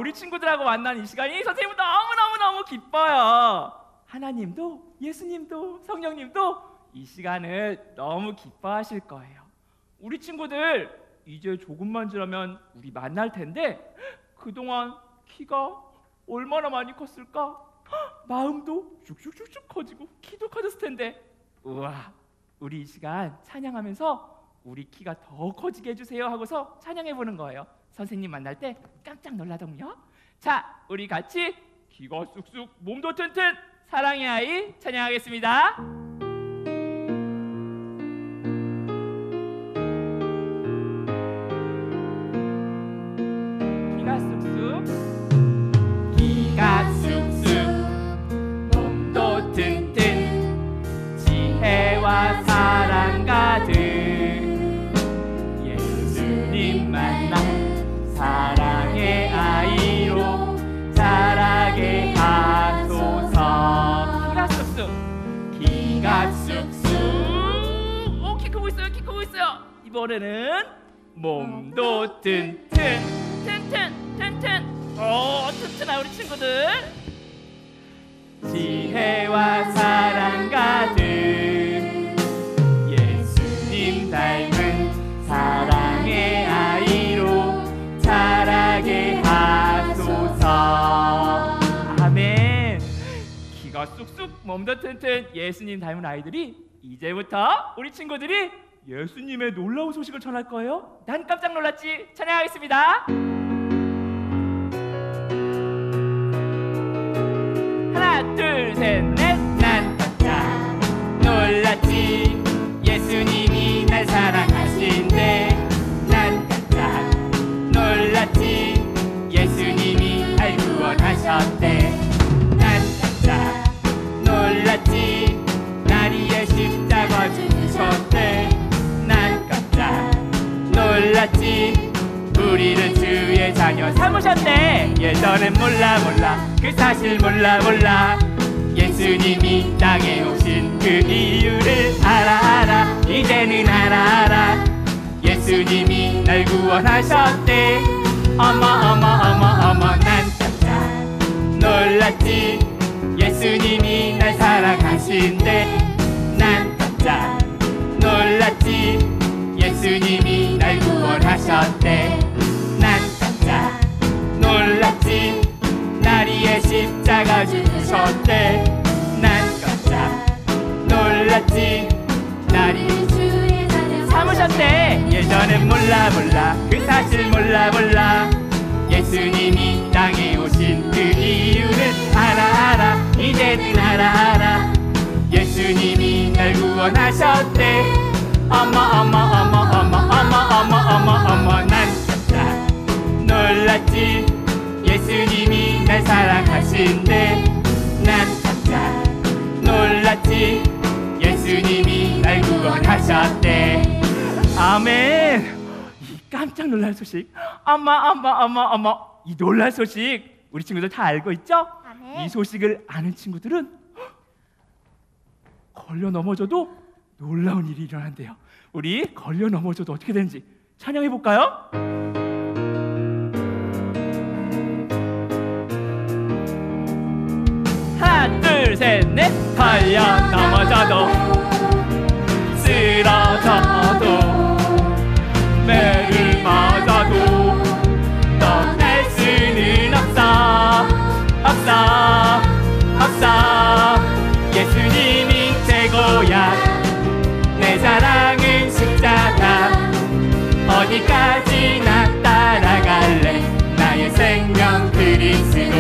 우리 친구들하고 만난 이 시간이 선생님은 너무너무너무 기뻐요. 하나님도 예수님도 성령님도 이 시간을 너무 기뻐하실 거예요. 우리 친구들 이제 조금만 지나면 우리 만날 텐데 그동안 키가 얼마나 많이 컸을까? 마음도 슉슉슉슉 커지고 키도 커졌을 텐데 우와, 우리 이 시간 찬양하면서 우리 키가 더 커지게 해주세요 하고서 찬양해 보는 거예요. 선생님 만날 때 깜짝 놀라동요. 자, 우리 같이 키가 쑥쑥 몸도 튼튼 사랑의 아이 찬양하겠습니다. 키가 쑥쑥 키가 쑥쑥 몸도 튼튼 지혜와 사랑 가득 예수님 만나 사랑의 아이로 자라게 하소서. 키가 쑥쑥 키가 쑥쑥 오, 키 크고 있어요. 키 크고 있어요. 이번에는 몸도 튼튼 튼튼아 우리 친구들. 지혜와 사랑 가득 예수님 닮은 사랑의 아이로 자라게 하소서. 아멘. 키가 쑥쑥 몸도 튼튼 예수님 닮은 아이들이 이제부터 우리 친구들이 예수님의 놀라운 소식을 전할 거예요. 난 깜짝 놀랐지. 찬양하겠습니다. 하나 둘 셋 넷. 난 깜짝 놀랐지. 예수님이 날 사랑하신대. 난 깜짝 놀랐지. 예수님이 날 구원하셨대. 난 깜짝 놀랐지. 날 위해 십자가 죽으셨대. 난 깜짝 놀랐지. 우리를 주의 자녀 삼으셨대. 예전엔 몰라 그 사실 몰라 예수님이 땅에 오신 그 이유를 알아 이제는 알아 예수님이 날 구원하셨대. 어머 난 깜짝 놀랐지. 예수님이 날 사랑하신대. 난 깜짝 놀랐지. 예수님이 날 구원하셨대. 난 깜짝 놀랐지. 날 위해 십자가 죽으셨대. 난 깜짝 놀랐지. 날 위해 주의 자녀 삼으셨대. 예전엔 몰라 그 사실 몰라 예수님이 땅에 오신 그 이유를 알아 이제는 알아 예수님이 날 구원하셨대. 어머 난 깜짝 놀랐지. 예수님이 날 사랑하신대. 난 깜짝 놀랐지. 예수님이 날 구원하셨대. 아멘. 이 깜짝 놀랄 소식, 어머 이 놀랄 소식 우리 친구들 다 알고 있죠? 아멘. 이 소식을 아는 친구들은 걸려 넘어져도 놀라운 일이 일어난대요. 우리 걸려 넘어져도 어떻게 되는지 찬양해 볼까요? 하나 둘 셋 넷. 걸려 넘어져도 쓰러져도 매를 맞아도 떠날 수는 없어 예수님이 최고야. 내 사랑은 십자가. 어디까지나 따라갈래. 나의 생명 그리스도.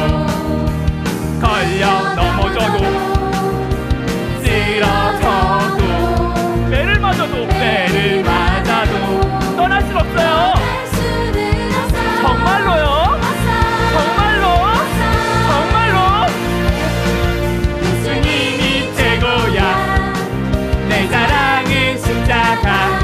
걸려 넘어져도 쓰러져도 매를 맞아도 떠날 순 없어요. 정말로요? 정말로 예수님이 최고야. 내 사랑은 십자가.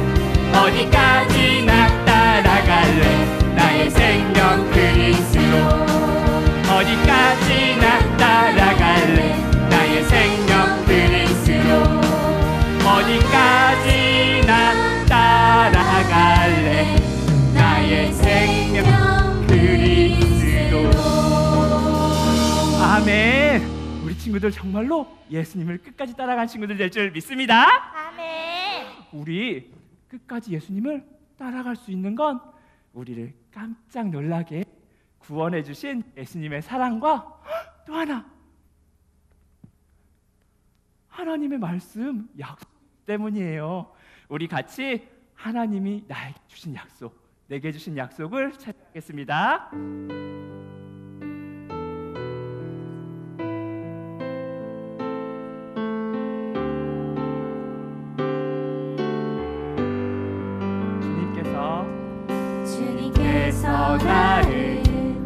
어디까지나 따라갈래. 나의 생명 그리스도. 어디까지나 따라갈래. 아멘. 우리 친구들 정말로 예수님을 끝까지 따라간 친구들 될 줄 믿습니다. 아멘. 우리 끝까지 예수님을 따라갈 수 있는 건 우리를 깜짝 놀라게 구원해 주신 예수님의 사랑과 또 하나님의 말씀, 약속 때문이에요. 우리 같이 하나님이 나에게 주신 약속, 내게 주신 약속을 찾아가겠습니다. 주님께서 나를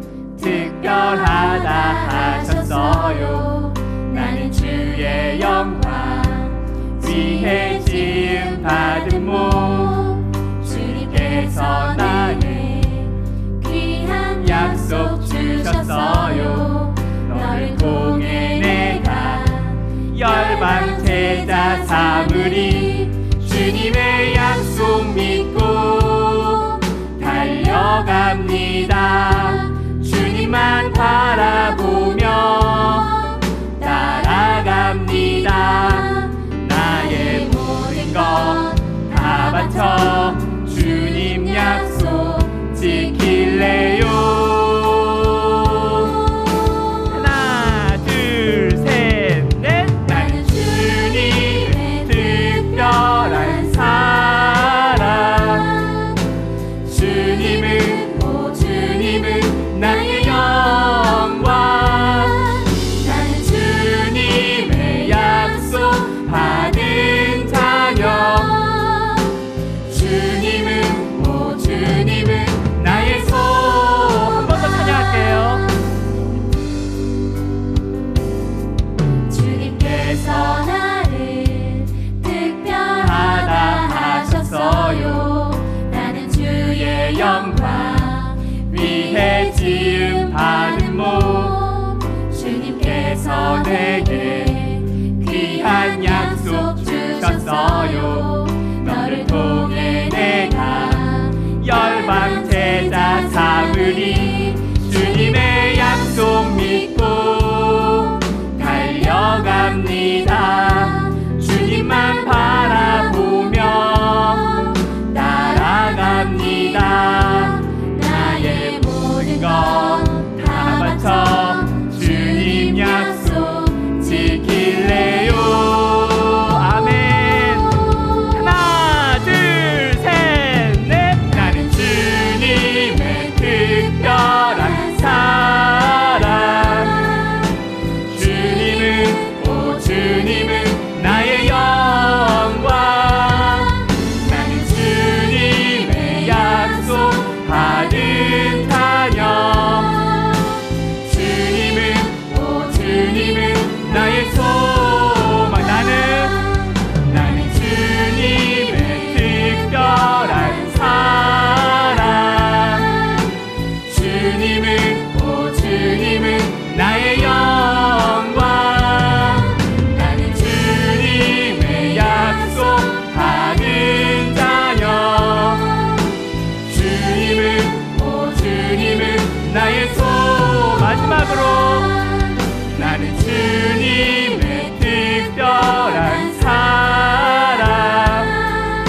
특별하다 하셨어요. 나는 주의 영광 위해 지음 받은 몸. 주님께서 나를 귀한 약속 주셨어요. 너를 통해 내가 열방 제자 삼으리. 주님의 약속 믿고 달려갑니다. 주님만 바라보며 따라갑니다. 나의 모든 것 다 바쳐 주님 약속 지킬래요. 하나, 둘, 셋, 넷. 나는 주님의 특별한 사랑. 주님은 나의 영광. 나는 주님의 약속 받은 자녀. 주님은 나의 손. 한 번 더 찬양할게요. 주님께서 나를 특별하다 하셨어요. 나는 주의 영광 위해 지음 받은 몸. 주님께서 내게 귀한 약속 주셨어요. 너를 통해 내가 열방 제자 삼으리. 주님의 약속 믿고 달려갑니다. 주님만 바라보며 따라갑니다. 나의 모든 것 다 바쳐 주님 약속 지킬래요. 아멘. 하나, 둘, 셋, 넷. 나는 주님의 특별한 사랑. 주님은 나의 영광. 나는 주님의 약속 받은 자녀. 주님은 나의 소망. 나는 주님의 특별한 사랑. 주님은 나의 영광. 나는 주님의 약속 받은 자녀. 주님은 나의 소망. 마지막으로 나는 주님의 특별한 사랑.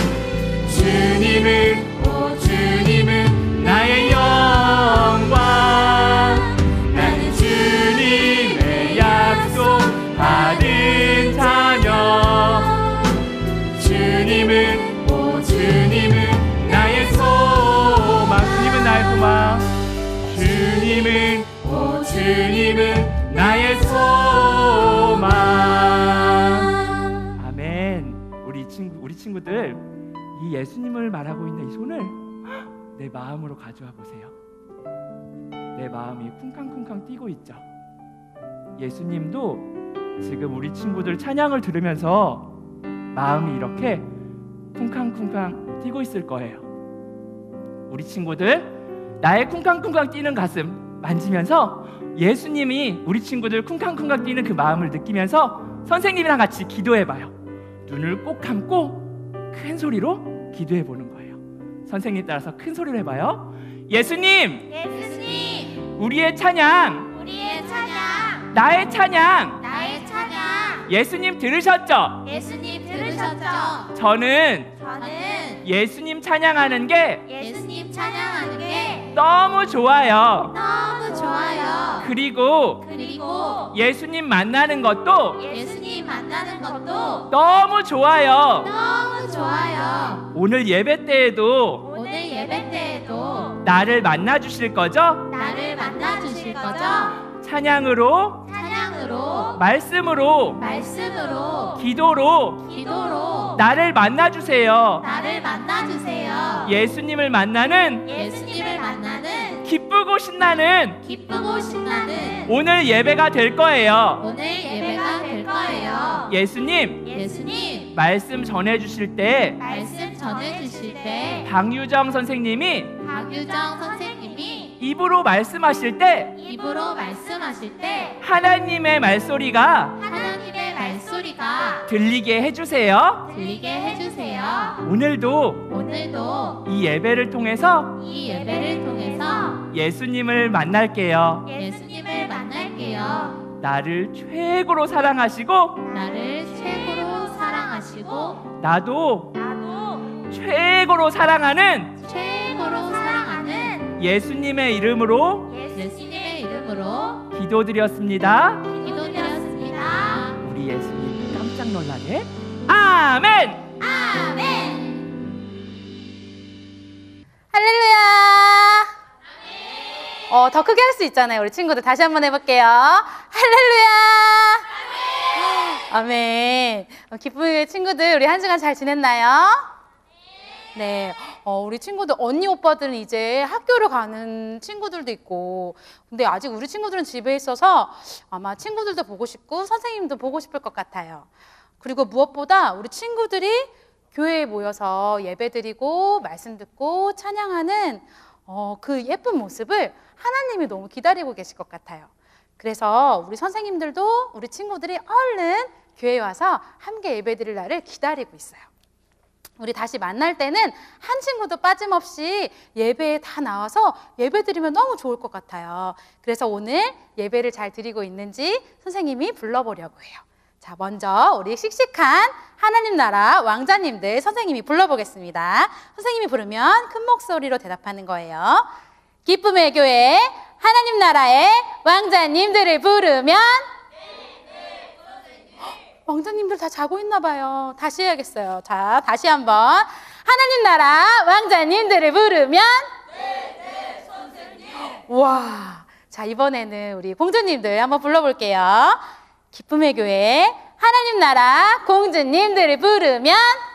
주님은 나의 영광. 나는 주님의 약속 받은 자녀. 주님은 나의 소망. 주님은 나의 소망. 주님은 나의 소망. 아멘. 우리 친구들, 이 예수님을 말하고 있는 이 손을 내 마음으로 가져와 보세요. 내 마음이 쿵쾅쿵쾅 뛰고 있죠. 예수님도 지금 우리 친구들 찬양을 들으면서 마음이 이렇게 쿵쾅쿵쾅 뛰고 있을 거예요. 우리 친구들, 나의 쿵쾅쿵쾅 뛰는 가슴 만지면서 예수님이 우리 친구들 쿵쾅쿵쾅 뛰는 그 마음을 느끼면서 선생님이랑 같이 기도해봐요. 눈을 꼭 감고 큰 소리로 기도해보는 거예요. 선생님 따라서 큰 소리로 해봐요. 예수님, 예수님, 우리의 찬양 우리의 찬양 나의 찬양 나의 찬양 예수님 들으셨죠? 예수님 들으셨죠? 저는 저는 예수님 찬양하는 게 예수님 찬양하는 게 너무 좋아요. 너무 좋아요. 그리고 그리고 예수님 만나는 것도 예수님 만나는 것도 너무 좋아요. 너무 좋아요. 오늘 예배 때에도 오늘 예배 때에도 나를 만나 주실 거죠? 나를 만나 주실 거죠? 찬양으로, 찬양으로 말씀으로, 말씀으로 기도로 기도로 나를 만나 주세요. 나를 만나 주세요. 예수님을 만나는 예수님을 만나는 기쁘고 신나는 기쁘고 신나는 오늘 예배가 될 거예요. 오늘 예배가 될 거예요. 예수님 예수님 말씀 전해 주실 때 말씀 전해 주실 때 박유정 선생님이 박유정 선생님이 입으로 말씀하실 때 입으로 말씀하실 때 하나님의 말소리가 하나님의 말소리가 들리게 해주세요. 들리게 해주세요. 오늘도 이 예배를 통해서 이 예배를 통해서 예수님을 만날게요. 예수님을 만날게요. 나를 최고로 사랑하시고 나를 최고로 사랑하시고 나도 최고로 사랑하는 최고로 사랑하는 예수님의 이름으로 예수님의 이름으로 기도드렸습니다. 기도드렸습니다. 우리 예수님 깜짝 놀라게 아멘. 아멘. 할렐루야. 더 크게 할 수 있잖아요. 우리 친구들 다시 한번 해볼게요. 할렐루야. 아멘. 기쁨의 친구들 우리 한 주간 잘 지냈나요? 네. 우리 친구들 언니 오빠들은 이제 학교를 가는 친구들도 있고, 근데 아직 우리 친구들은 집에 있어서 아마 친구들도 보고 싶고 선생님도 보고 싶을 것 같아요. 그리고 무엇보다 우리 친구들이 교회에 모여서 예배드리고 말씀 듣고 찬양하는 그 예쁜 모습을 하나님이 너무 기다리고 계실 것 같아요. 그래서 우리 선생님들도 우리 친구들이 얼른 교회에 와서 함께 예배드릴 날을 기다리고 있어요. 우리 다시 만날 때는 한 친구도 빠짐없이 예배에 다 나와서 예배드리면 너무 좋을 것 같아요. 그래서 오늘 예배를 잘 드리고 있는지 선생님이 불러보려고 해요. 자, 먼저 우리 씩씩한 하나님 나라 왕자님들 선생님이 불러보겠습니다. 선생님이 부르면 큰 목소리로 대답하는 거예요. 기쁨의 교회 하나님 나라의 왕자님들을 부르면 왕자님들 다 자고 있나 봐요. 다시 해야겠어요. 자, 다시 한번 하나님 나라 왕자님들을 부르면 와, 자, 이번에는 우리 공주님들 한번 불러볼게요. 기쁨의 교회 하나님 나라 공주님들을 부르면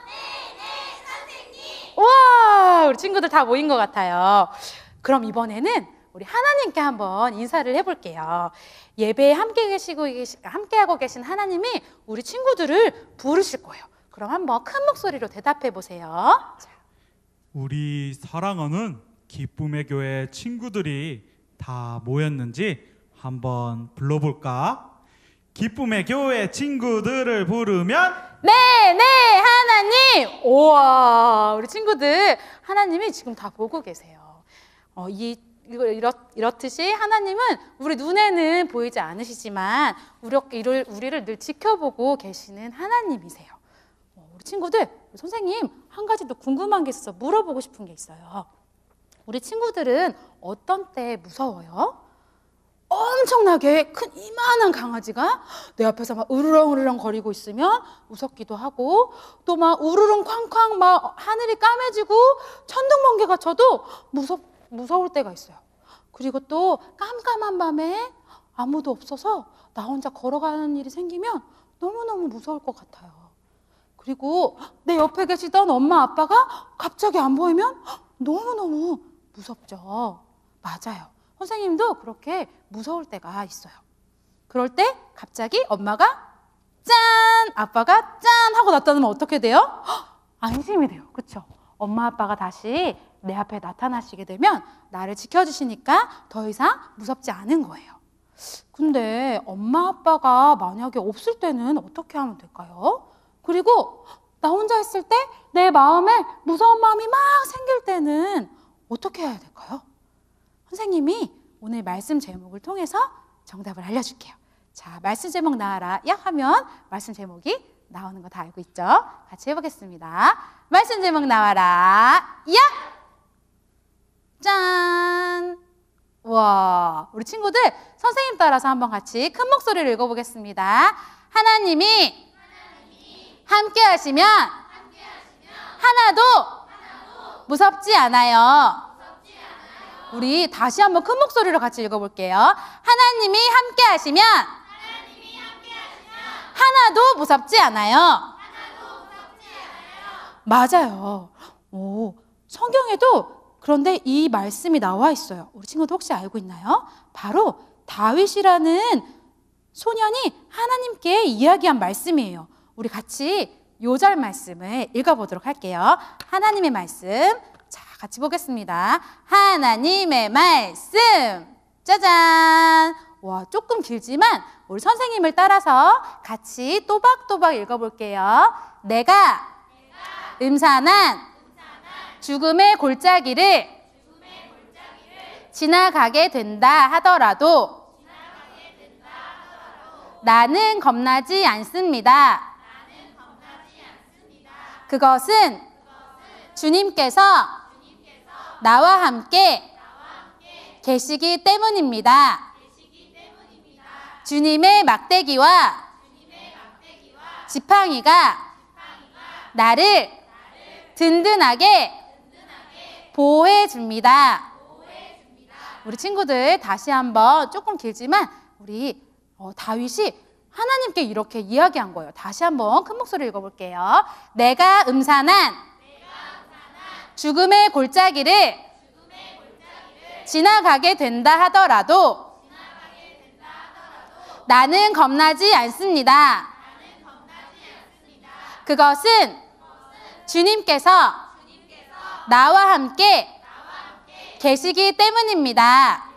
우와, 우리 친구들 다 모인 것 같아요. 그럼 이번에는 우리 하나님께 한번 인사를 해볼게요. 예배에 함께하고 계신 하나님이 우리 친구들을 부르실 거예요. 그럼 한번 큰 목소리로 대답해 보세요. 우리 사랑하는 기쁨의 교회 친구들이 다 모였는지 한번 불러볼까? 기쁨의 교회 친구들을 부르면 네, 하나님. 우와, 우리 친구들 하나님이 지금 다 보고 계세요. 이렇듯이 하나님은 우리 눈에는 보이지 않으시지만 우리를 늘 지켜보고 계시는 하나님이세요. 우리 친구들, 선생님 한 가지 더 궁금한 게 있어서 물어보고 싶은 게 있어요. 우리 친구들은 어떤 때 무서워요? 엄청나게 큰 이만한 강아지가 내 앞에서 막 으르렁으르렁 거리고 있으면 무섭기도 하고, 또 막 우르릉 쾅쾅 막 하늘이 까매지고 천둥번개가 쳐도 무서울 때가 있어요. 그리고 또 깜깜한 밤에 아무도 없어서 나 혼자 걸어가는 일이 생기면 너무너무 무서울 것 같아요. 그리고 내 옆에 계시던 엄마 아빠가 갑자기 안 보이면 너무너무 무섭죠. 맞아요. 선생님도 그렇게 무서울 때가 있어요. 그럴 때 갑자기 엄마가 짠! 아빠가 짠! 하고 나타나면 어떻게 돼요? 안심이 돼요. 그렇죠? 엄마 아빠가 다시 내 앞에 나타나시게 되면 나를 지켜주시니까 더 이상 무섭지 않은 거예요. 근데 엄마 아빠가 만약에 없을 때는 어떻게 하면 될까요? 그리고 나 혼자 있을 때 내 마음에 무서운 마음이 막 생길 때는 어떻게 해야 될까요? 선생님이 오늘 말씀 제목을 통해서 정답을 알려줄게요. 자, 말씀 제목 나와라 야 하면 말씀 제목이 나오는 거 다 알고 있죠? 같이 해보겠습니다. 말씀 제목 나와라 야! 짠! 와, 우리 친구들 선생님 따라서 한번 같이 큰 목소리로 읽어보겠습니다. 하나님이 함께 하시면 하나도 무섭지 않아요. 우리 다시 한번 큰 목소리로 같이 읽어볼게요. 하나님이 함께 하시면 하나도 무섭지 않아요. 맞아요. 오, 성경에도 그런데 이 말씀이 나와 있어요. 우리 친구들 혹시 알고 있나요? 바로 다윗이라는 소년이 하나님께 이야기한 말씀이에요. 우리 같이 요절 말씀을 읽어보도록 할게요. 하나님의 말씀, 자, 같이 보겠습니다. 하나님의 말씀, 짜잔! 와, 조금 길지만 우리 선생님을 따라서 같이 또박또박 읽어볼게요. 내가 음산한 죽음의 골짜기를 지나가게 된다 하더라도 나는 겁나지 않습니다. 그것은 주님께서 나와 함께 계시기 때문입니다. 주님의 막대기와 지팡이가 나를 든든하게 보호해 줍니다. 우리 친구들 다시 한번 조금 길지만 우리 다윗이 하나님께 이렇게 이야기한 거예요. 다시 한번 큰 목소리로 읽어볼게요. 내가 음산한 죽음의 골짜기를 지나가게 된다 하더라도 나는 겁나지 않습니다. 그것은 주님께서 나와 함께 계시기 때문입니다.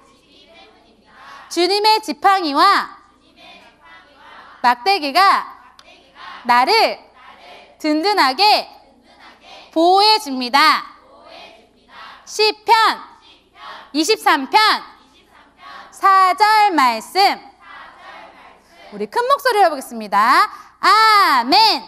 주님의 지팡이와 막대기가 나를 든든하게 보호해 줍니다. 시편 23편 4절 말씀, 우리 큰 목소리로 해보겠습니다. 아멘.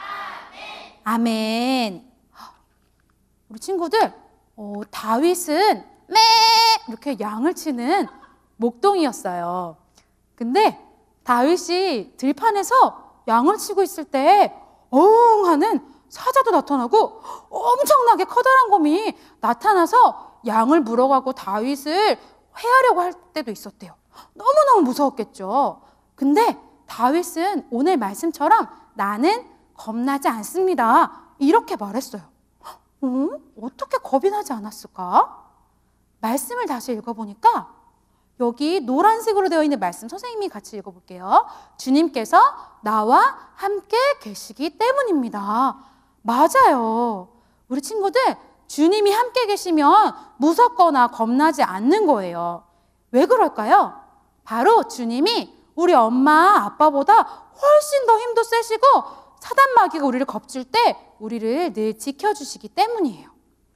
아멘. 우리 친구들, 다윗은 매 이렇게 양을 치는 목동이었어요. 근데 다윗이 들판에서 양을 치고 있을 때 어흥 하는 사자도 나타나고 엄청나게 커다란 곰이 나타나서 양을 물어가고 다윗을 회하려고 할 때도 있었대요. 너무너무 무서웠겠죠. 근데 다윗은 오늘 말씀처럼 나는 겁나지 않습니다. 이렇게 말했어요. 어떻게 겁이 나지 않았을까? 말씀을 다시 읽어보니까 여기 노란색으로 되어 있는 말씀 선생님이 같이 읽어볼게요. 주님께서 나와 함께 계시기 때문입니다. 맞아요. 우리 친구들, 주님이 함께 계시면 무섭거나 겁나지 않는 거예요. 왜 그럴까요? 바로 주님이 우리 엄마, 아빠보다 훨씬 더 힘도 세시고 사단 마귀가 우리를 겁줄 때 우리를 늘 지켜주시기 때문이에요.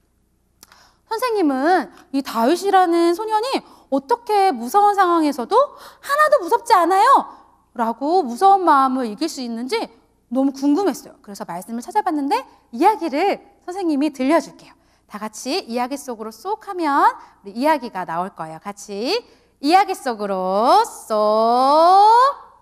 선생님은 이 다윗이라는 소년이 어떻게 무서운 상황에서도 하나도 무섭지 않아요 라고 무서운 마음을 이길 수 있는지 너무 궁금했어요. 그래서 말씀을 찾아봤는데 이야기를 선생님이 들려줄게요. 다 같이 이야기 속으로 쏙 하면 우리 이야기가 나올 거예요. 같이 이야기 속으로 쏙.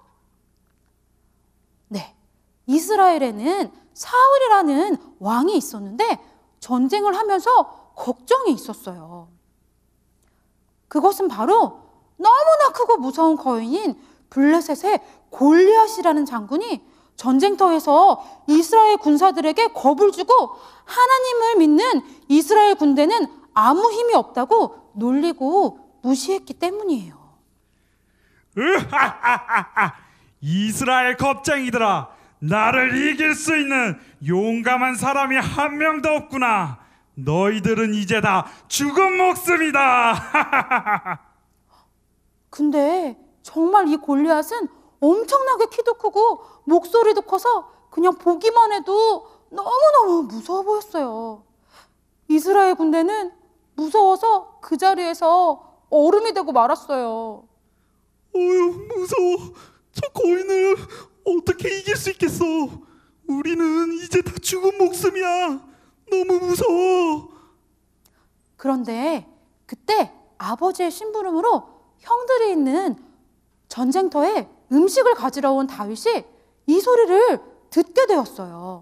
네, 이스라엘에는 사울이라는 왕이 있었는데 전쟁을 하면서 걱정이 있었어요. 그것은 바로 너무나 크고 무서운 거인인 블레셋의 골리앗이라는 장군이 전쟁터에서 이스라엘 군사들에게 겁을 주고 하나님을 믿는 이스라엘 군대는 아무 힘이 없다고 놀리고 무시했기 때문이에요. 이스라엘 겁쟁이들아, 나를 이길 수 있는 용감한 사람이 한 명도 없구나. 너희들은 이제 다 죽은 목숨이다. 근데 정말 이 골리앗은 엄청나게 키도 크고 목소리도 커서 그냥 보기만 해도 너무너무 무서워 보였어요. 이스라엘 군대는 무서워서 그 자리에서 얼음이 되고 말았어요. 어휴, 무서워. 저 거인을 어떻게 이길 수 있겠어? 우리는 이제 다 죽은 목숨이야. 너무 무서워. 그런데 그때 아버지의 심부름으로 형들이 있는 전쟁터에 음식을 가지러 온 다윗이 이 소리를 듣게 되었어요.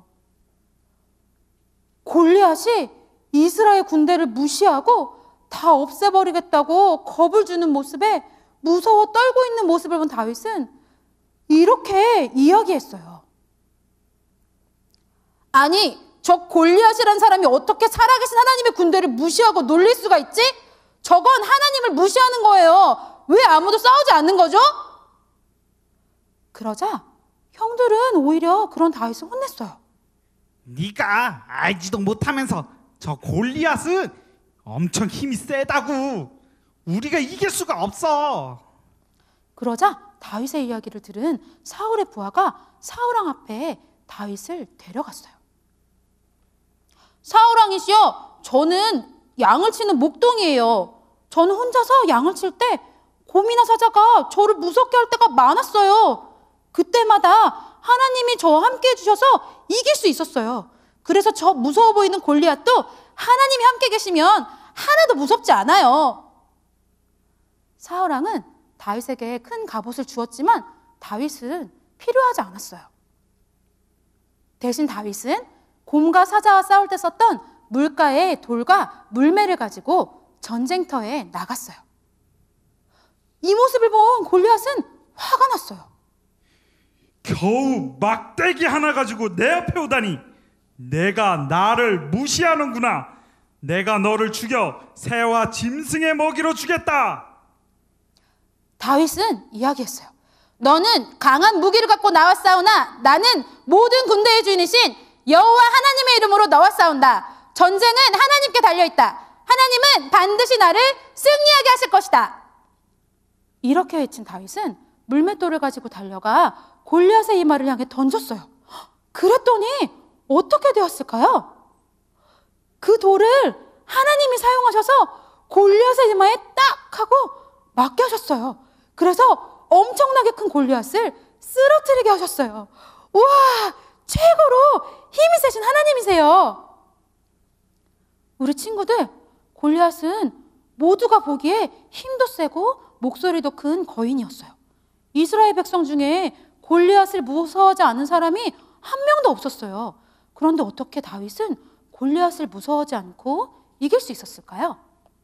골리앗이 이스라엘 군대를 무시하고 다 없애버리겠다고 겁을 주는 모습에 무서워 떨고 있는 모습을 본 다윗은 이렇게 이야기했어요. 아니, 저 골리앗이라는 사람이 어떻게 살아계신 하나님의 군대를 무시하고 놀릴 수가 있지? 저건 하나님을 무시하는 거예요. 왜 아무도 싸우지 않는 거죠? 그러자 형들은 오히려 그런 다윗을 혼냈어요. 네가 알지도 못하면서 저 골리앗은 엄청 힘이 세다고. 우리가 이길 수가 없어. 그러자 다윗의 이야기를 들은 사울의 부하가 사울왕 앞에 다윗을 데려갔어요. 사울왕이시여, 저는 양을 치는 목동이에요. 저는 혼자서 양을 칠 때 곰이나 사자가 저를 무섭게 할 때가 많았어요. 그때마다 하나님이 저와 함께 해주셔서 이길 수 있었어요. 그래서 저 무서워 보이는 골리앗도 하나님이 함께 계시면 하나도 무섭지 않아요. 사울왕은 다윗에게 큰 갑옷을 주었지만 다윗은 필요하지 않았어요. 대신 다윗은 곰과 사자와 싸울 때 썼던 물가의 돌과 물매를 가지고 전쟁터에 나갔어요. 이 모습을 본 골리앗은 화가 났어요. 겨우 막대기 하나 가지고 내 앞에 오다니. 내가 나를 무시하는구나. 내가 너를 죽여 새와 짐승의 먹이로 주겠다. 다윗은 이야기했어요. 너는 강한 무기를 갖고 나와 싸우나 나는 모든 군대의 주인이신 여호와 하나님의 이름으로 너와 싸운다. 전쟁은 하나님께 달려있다. 하나님은 반드시 나를 승리하게 하실 것이다. 이렇게 외친 다윗은 물맷돌을 가지고 달려가 골리앗의 이마를 향해 던졌어요. 그랬더니 어떻게 되었을까요? 그 돌을 하나님이 사용하셔서 골리앗의 이마에 딱 하고 맞게 하셨어요. 그래서 엄청나게 큰 골리앗을 쓰러뜨리게 하셨어요. 우와, 최고로 힘이 세신 하나님이세요. 우리 친구들, 골리앗은 모두가 보기에 힘도 세고 목소리도 큰 거인이었어요. 이스라엘 백성 중에 골리앗을 무서워하지 않은 사람이 한 명도 없었어요. 그런데 어떻게 다윗은 골리앗을 무서워하지 않고 이길 수 있었을까요?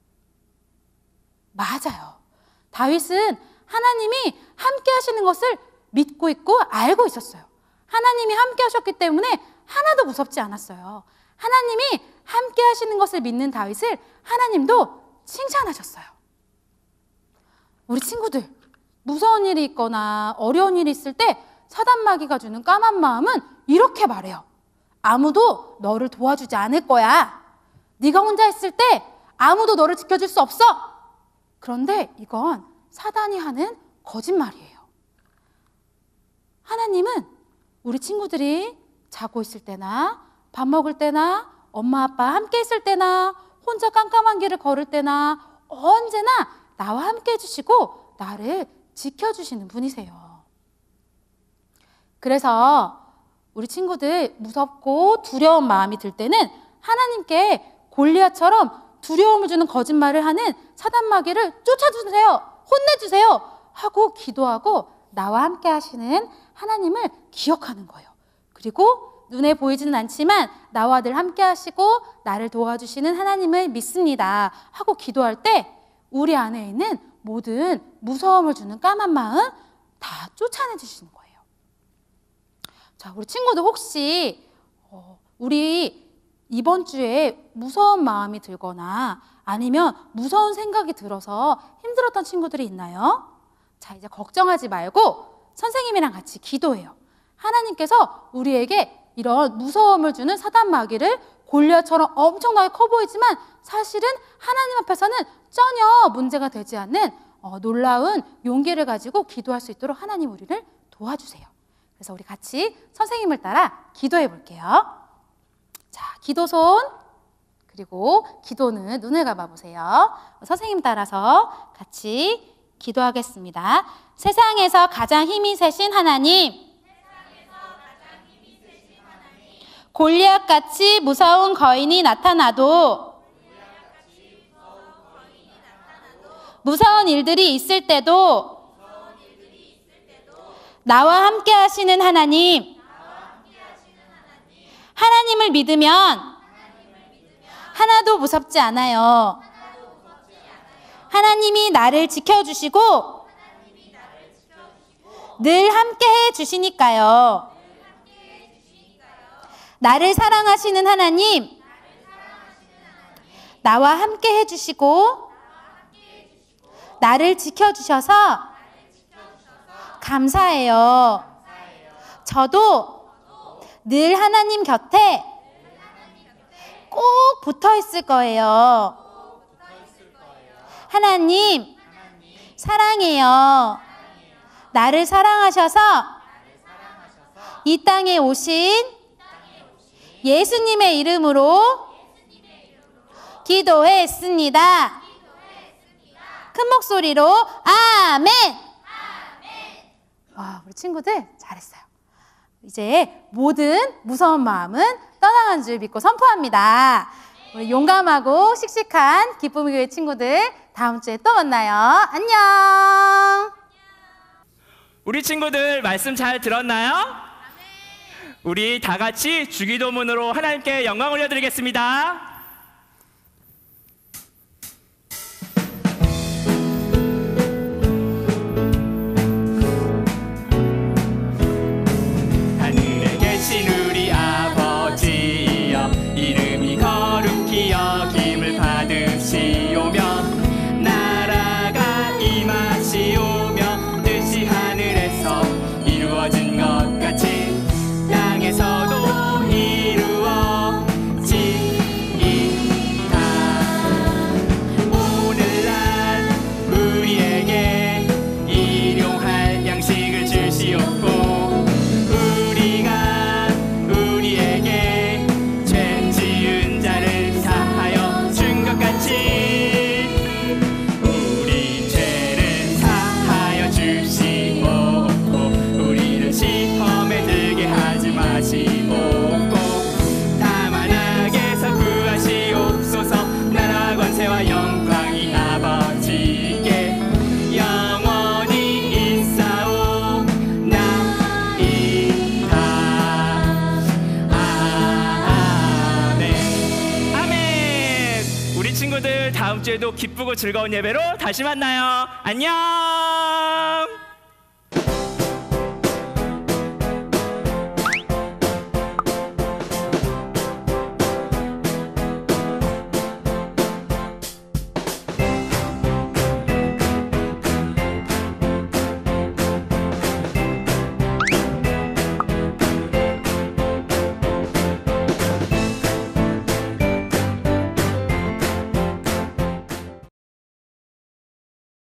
맞아요. 다윗은 하나님이 함께 하시는 것을 믿고 있고 알고 있었어요. 하나님이 함께 하셨기 때문에 하나도 무섭지 않았어요. 하나님이 함께 하시는 것을 믿는 다윗을 하나님도 칭찬하셨어요. 우리 친구들, 무서운 일이 있거나 어려운 일이 있을 때 사단 마귀가 주는 까만 마음은 이렇게 말해요. 아무도 너를 도와주지 않을 거야. 네가 혼자 있을 때 아무도 너를 지켜줄 수 없어. 그런데 이건 사단이 하는 거짓말이에요. 하나님은 우리 친구들이 자고 있을 때나 밥 먹을 때나 엄마 아빠 함께 있을 때나 혼자 깜깜한 길을 걸을 때나 언제나 나와 함께 해주시고 나를 지켜주시는 분이세요. 그래서 우리 친구들 무섭고 두려운 마음이 들 때는 하나님께 골리앗처럼 두려움을 주는 거짓말을 하는 사단 마귀를 쫓아주세요, 혼내주세요 하고 기도하고 나와 함께 하시는 하나님을 기억하는 거예요. 그리고 눈에 보이지는 않지만 나와 늘 함께 하시고 나를 도와주시는 하나님을 믿습니다 하고 기도할 때 우리 안에 있는 모든 무서움을 주는 까만 마음 다 쫓아내 주시는 거예요. 자, 우리 친구들 혹시 우리 이번 주에 무서운 마음이 들거나 아니면 무서운 생각이 들어서 힘들었던 친구들이 있나요? 자, 이제 걱정하지 말고 선생님이랑 같이 기도해요. 하나님께서 우리에게 이런 무서움을 주는 사단 마귀를 골리앗처럼 엄청나게 커 보이지만 사실은 하나님 앞에서는 전혀 문제가 되지 않는 놀라운 용기를 가지고 기도할 수 있도록 하나님 우리를 도와주세요. 그래서 우리 같이 선생님을 따라 기도해 볼게요. 자, 기도손 그리고 기도는 눈을 감아 보세요. 선생님 따라서 같이 기도하겠습니다. 세상에서 가장 힘이 세신 하나님, 골리앗같이 무서운 거인이 나타나도 무서운 일들이 있을 때도 나와 함께 하시는 하나님, 하나님을 믿으면 하나도 무섭지 않아요. 하나님이 나를 지켜주시고 늘 함께 해주시니까요. 나를 사랑하시는 하나님, 나와 함께 해주시고 나를 지켜주셔서 감사해요. 저도 늘 하나님 곁에 꼭 붙어 있을 거예요. 하나님, 사랑해요. 나를 사랑하셔서 이 땅에 오신 예수님의 이름으로 기도했습니다. 큰 목소리로 아멘! 와, 우리 친구들 잘했어요. 이제 모든 무서운 마음은 떠나간 줄 믿고 선포합니다. 우리 용감하고 씩씩한 기쁨의 교회 친구들 다음 주에 또 만나요. 안녕. 우리 친구들 말씀 잘 들었나요? 우리 다 같이 주기도문으로 하나님께 영광 올려드리겠습니다. 하늘에 계신 우리 아버지여, 이름이 거룩히 여김을 받으시오며, 나라가 임하시오며, 뜻이 하늘에서 이루어진 것 같이 땅에서도 이루어지이다. 오늘날 우리에게 일용할 양식을 주시옵고, 우리가 우리에게 죄 지은 자를 사하여 준 것 같이 우리 죄를 사하여 주시옵고, 우리를 시험에 들게 하지 마시옵고, 다만 악에서 구하시옵소서. 나라와 권세와 영광이 아버지께 영원히 있사옵나이다. 아멘. 아멘. 우리 친구들 다음 주에도 기쁘고 즐거운 예배로 다시 만나요. 안녕.